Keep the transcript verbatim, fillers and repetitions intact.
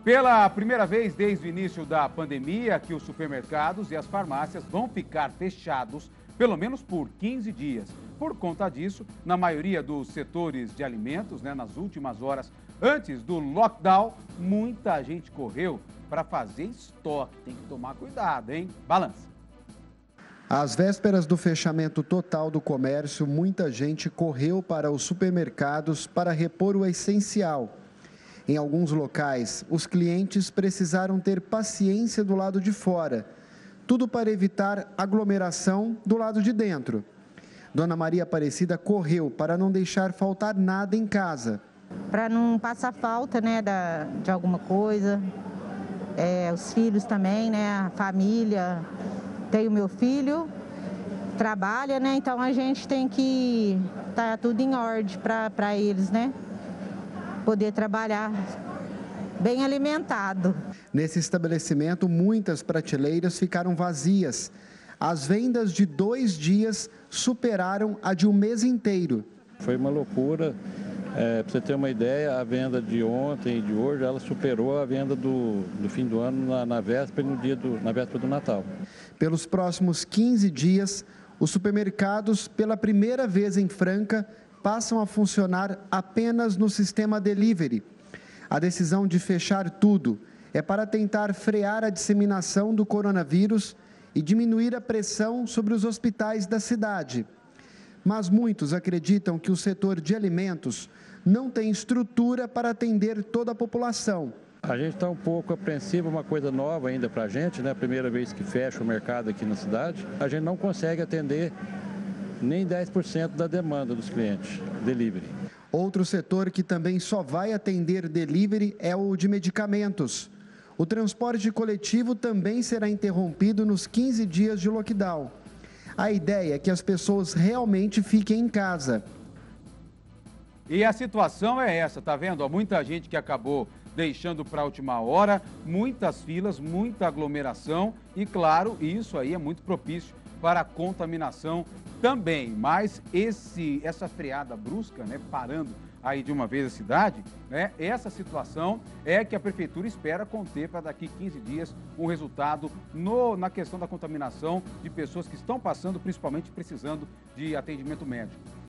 Pela primeira vez desde o início da pandemia, que os supermercados e as farmácias vão ficar fechados pelo menos por quinze dias. Por conta disso, na maioria dos setores de alimentos, né, nas últimas horas antes do lockdown, muita gente correu para fazer estoque. Tem que tomar cuidado, hein? Balança. Às vésperas do fechamento total do comércio, muita gente correu para os supermercados para repor o essencial. Em alguns locais, os clientes precisaram ter paciência do lado de fora, tudo para evitar aglomeração do lado de dentro. Dona Maria Aparecida correu para não deixar faltar nada em casa. Para não passar falta, né, da, de alguma coisa, é, os filhos também, né, a família. Tenho meu filho, trabalha, né, então a gente tem que estar tá tudo em ordem para eles, né, poder trabalhar bem alimentado. Nesse estabelecimento, muitas prateleiras ficaram vazias. As vendas de dois dias superaram a de um mês inteiro. Foi uma loucura. É, para você ter uma ideia, a venda de ontem e de hoje, ela superou a venda do, do fim do ano na, na, véspera, no dia do, na véspera do Natal. Pelos próximos quinze dias, os supermercados, pela primeira vez em Franca, passam a funcionar apenas no sistema delivery. A decisão de fechar tudo é para tentar frear a disseminação do coronavírus e diminuir a pressão sobre os hospitais da cidade. Mas muitos acreditam que o setor de alimentos não tem estrutura para atender toda a população. A gente está um pouco apreensivo, uma coisa nova ainda para a gente, né? A primeira vez que fecha o mercado aqui na cidade, a gente não consegue atender nem dez por cento da demanda dos clientes, delivery. Outro setor que também só vai atender delivery é o de medicamentos. O transporte coletivo também será interrompido nos quinze dias de lockdown. A ideia é que as pessoas realmente fiquem em casa. E a situação é essa, tá vendo? Há muita gente que acabou deixando para a última hora, muitas filas, muita aglomeração e, claro, isso aí é muito propício para a contaminação também. Mas esse, essa freada brusca, né, parando aí de uma vez a cidade, né, essa situação é que a prefeitura espera conter para daqui quinze dias um resultado no, na questão da contaminação de pessoas que estão passando, principalmente precisando de atendimento médico.